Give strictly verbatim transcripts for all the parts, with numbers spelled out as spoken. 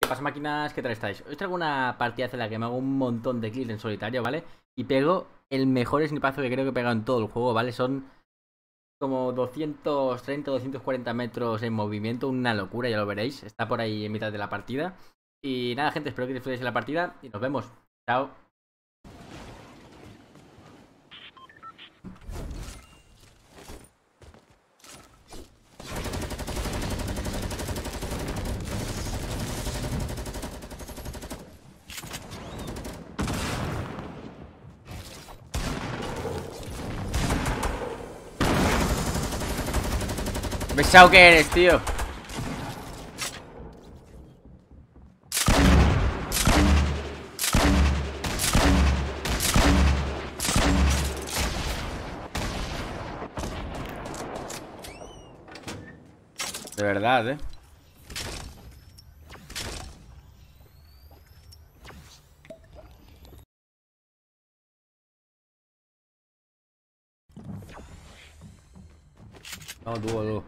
¿Qué pasa, máquinas? ¿Qué tal estáis? Hoy traigo una partida en la que me hago un montón de kills en solitario, ¿vale? Y pego el mejor snipazo que creo que he pegado en todo el juego, ¿vale? Son como doscientos treinta, doscientos cuarenta metros en movimiento, una locura, ya lo veréis. Está por ahí en mitad de la partida. Y nada, gente, espero que disfrutéis de la partida y nos vemos. Chao. Pesado que eres, tío. De verdad, eh. No, dúo, dúo.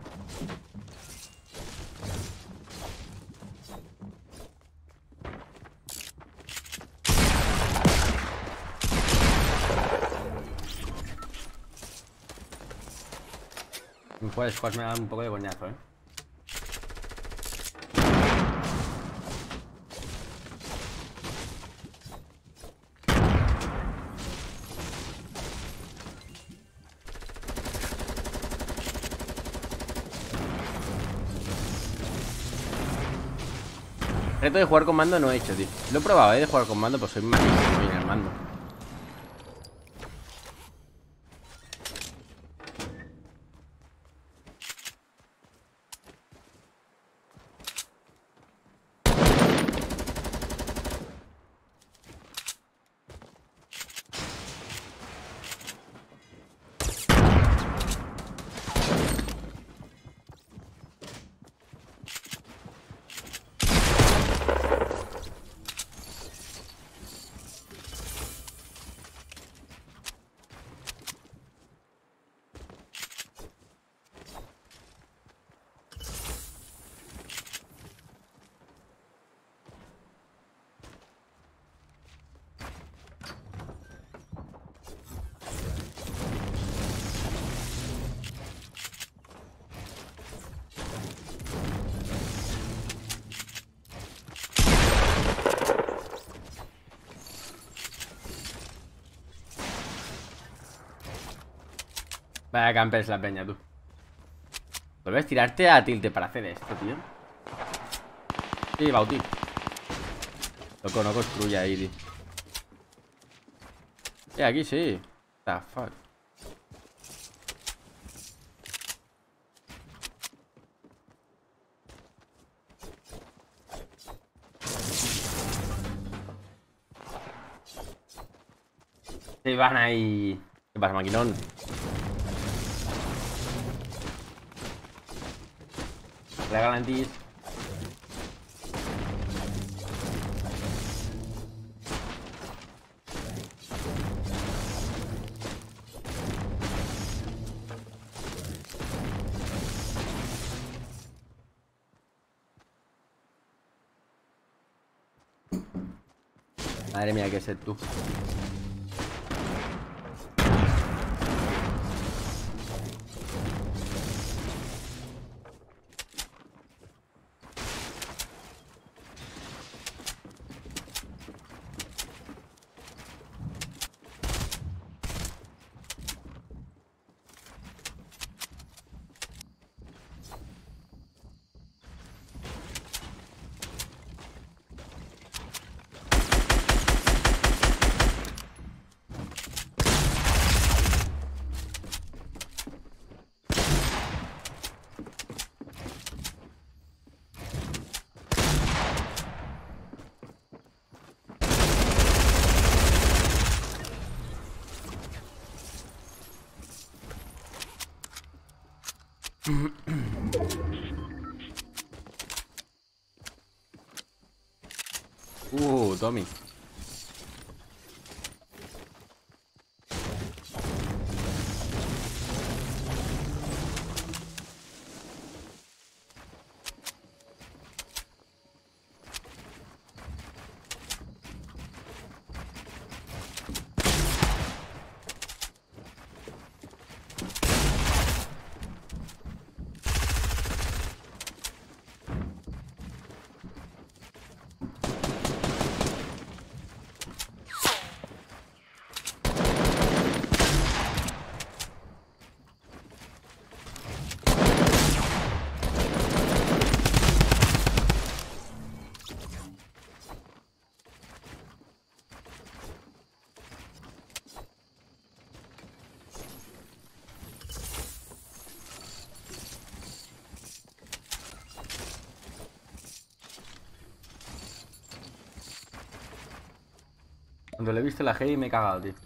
Pues, pues me da un poco de coñazo, eh. Reto de jugar con mando no he hecho, tío. Lo he probado, eh, de jugar con mando, pues soy malísimo en el mando. Vaya campers la peña, tú. ¿Puedes tirarte a tilte para hacer esto, tío? Sí, Bauti. Loco, no construya ahí, tío. Eh, aquí sí. What the fuck. Se van ahí. ¿Qué pasa, maquinón? Regalantis. Madre mía, qué sed tú. Uh, Tommy. Cuando le he visto la G me he cagado, tío.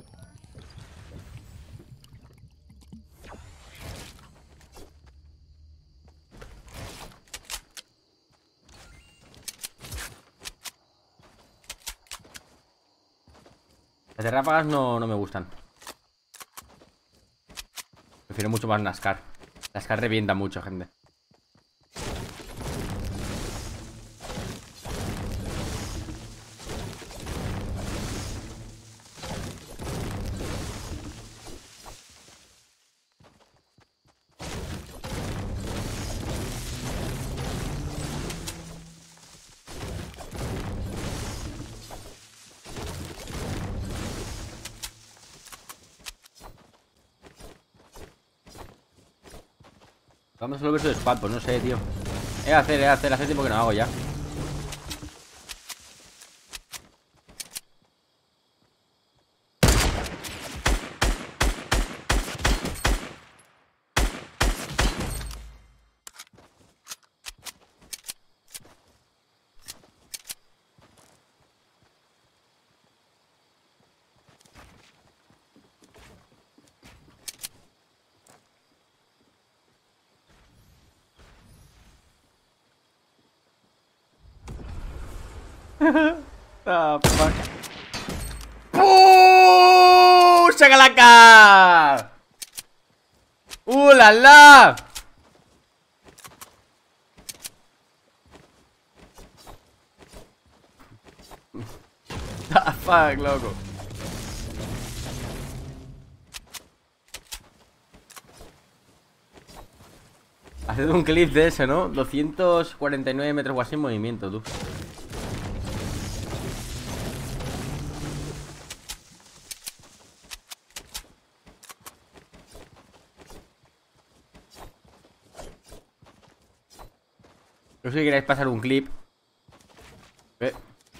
Las de ráfagas no, no me gustan. Prefiero mucho más NASCAR. NASCAR revienta mucho, gente. Vamos solo versus squad, pues no sé, tío. He hacer, he hacer, hace tiempo que no hago ya. Ah, fuck. ¡Uh! ¡Shakalaka! ¡Uh, la la! Ah, fuck, loco. Haced un clip de eso, ¿no? doscientos cuarenta y nueve metros o así en movimiento, tú. No sé si queréis pasar un clip. ¿Eh?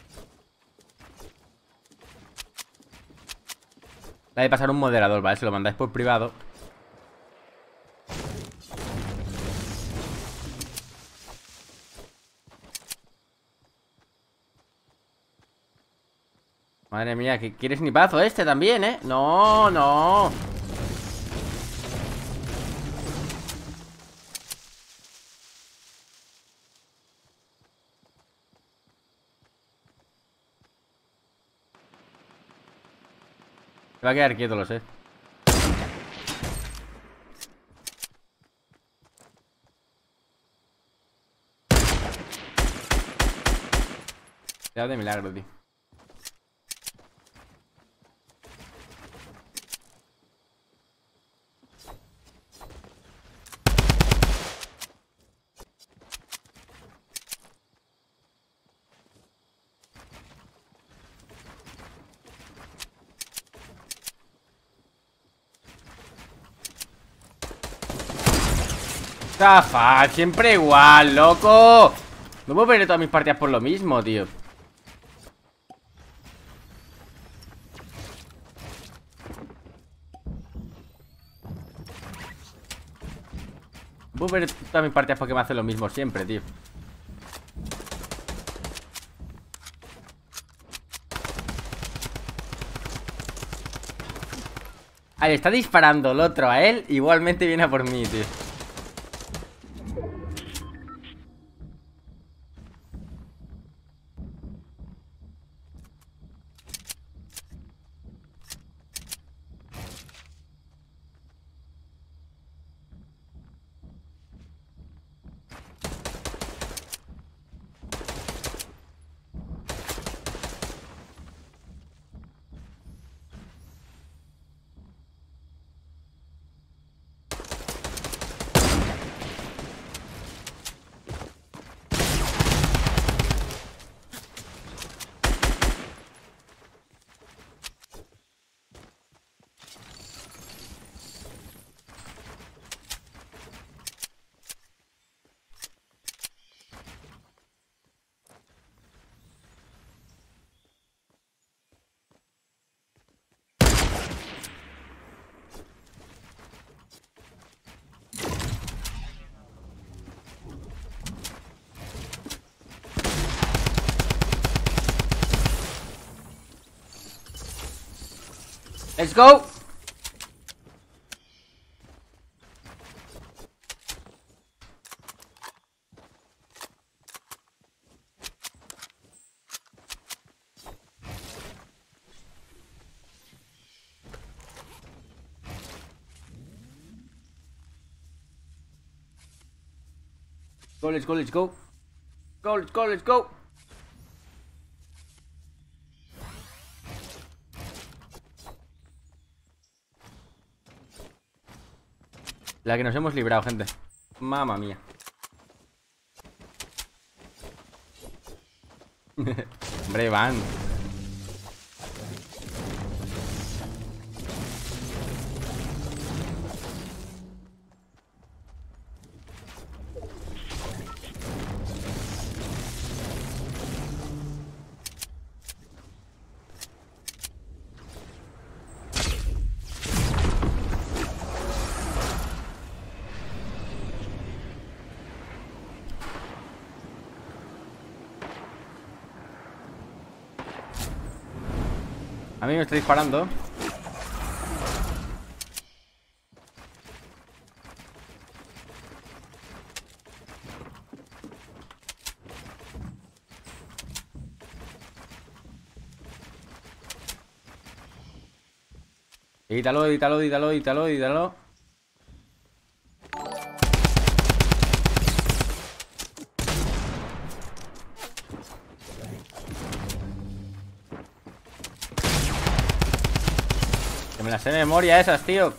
La de pasar un moderador, ¿vale? Se lo mandáis por privado. Madre mía, que quieres snipazo este también, ¿eh? No, no. Se va a quedar quieto, lo sé. Ya de milagro, tío. Zafa, siempre igual, loco. No puedo perder todas mis partidas por lo mismo, tío. No puedo perder todas mis partidas porque me hacen lo mismo siempre, tío. Ahí está disparando el otro a él. Igualmente viene a por mí, tío. Let's go. Go, let's go, let's go. Go, let's go, let's go. La que nos hemos librado, gente. Mamma mía. Hombre, van. A mí me está disparando. Edítalo, edítalo, edítalo, edítalo, edítalo. Que me las sé de memoria esas, tío.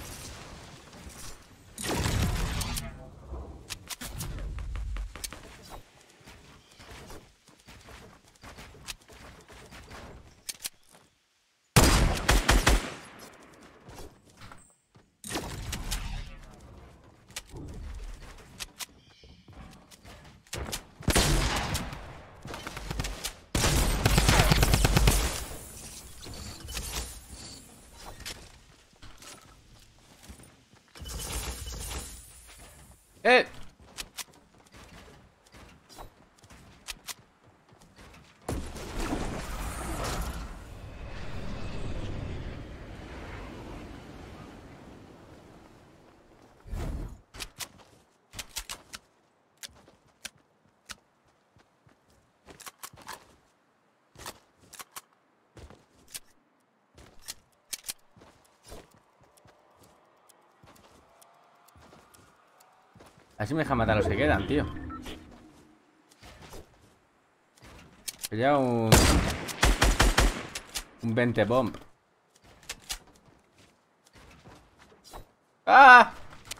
¡Eh! Así me deja matar a los que quedan, tío. Sería un... Un veinte bomb. ¡Ah!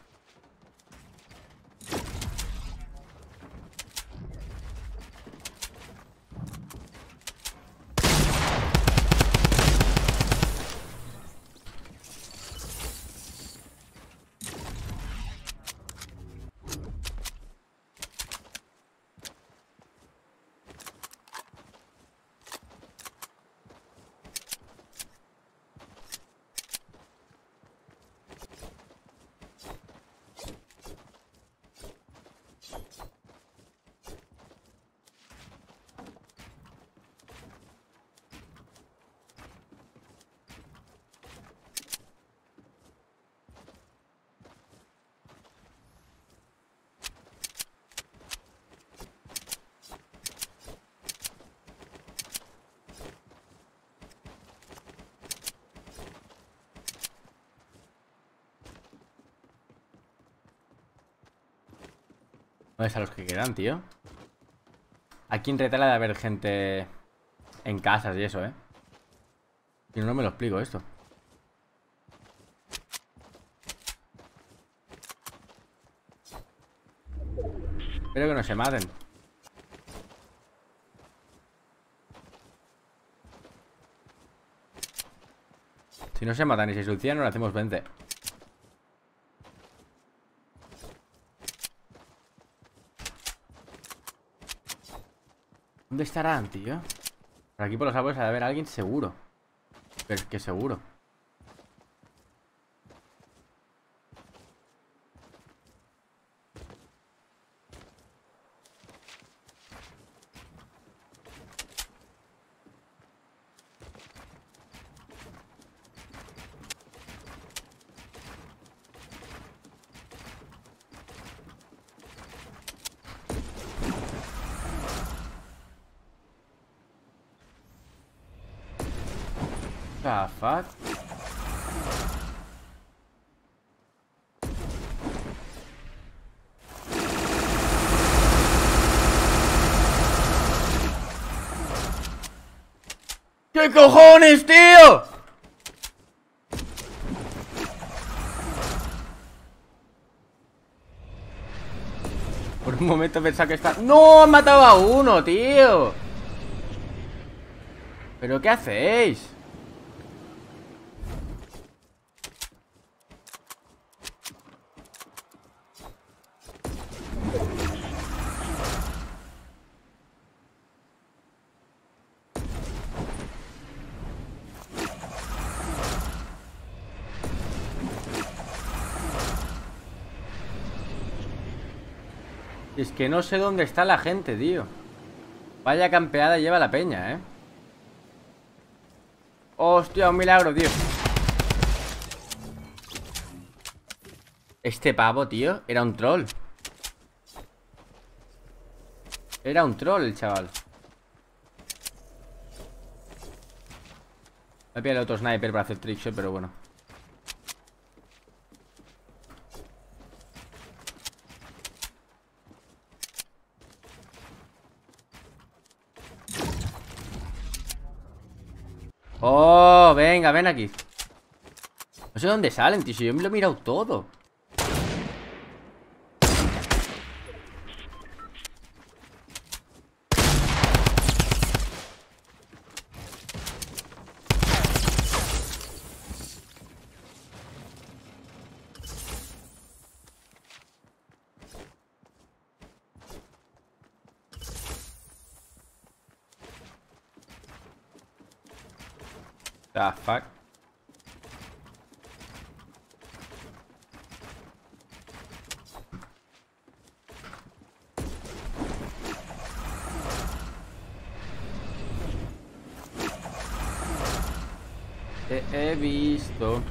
¿Dónde están los que quedan, tío? Aquí en Retala de haber gente en casas y eso, ¿eh? Si no, no me lo explico esto. Espero que no se maten. Si no se matan y se suicidan, nos lo hacemos veinte. ¿Dónde estarán, tío? Por aquí por los árboles ha de haber alguien seguro. Pero es que seguro. The fuck. ¿Qué cojones, tío? Por un momento pensaba que está... ¡No! ¡Han matado a uno, tío! ¿Pero qué hacéis? Es que no sé dónde está la gente, tío. Vaya campeada lleva la peña, eh. Hostia, un milagro, tío. Este pavo, tío, era un troll. Era un troll el chaval. Me he pillado el otro sniper para hacer trickshot, pero bueno. Oh, venga, ven aquí. No sé dónde salen, tío. Si yo me lo he mirado todo. The fuck. Te he visto.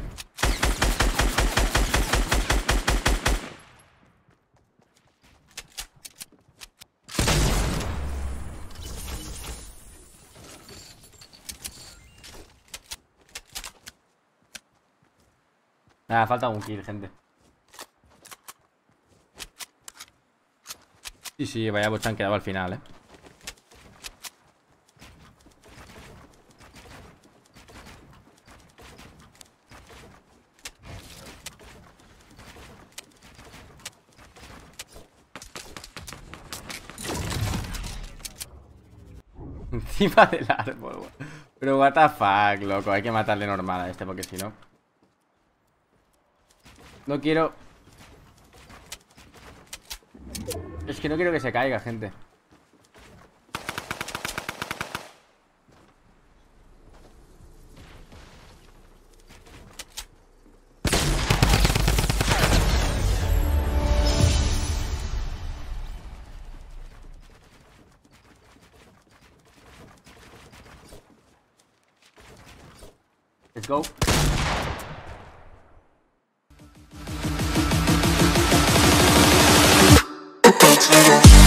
Nada, falta un kill, gente. Sí, sí, vaya bocha han quedado al final, eh. Encima del árbol. Pero what the fuck, loco. Hay que matarle normal a este porque si no... No quiero... Es que no quiero que se caiga, gente. Let's go.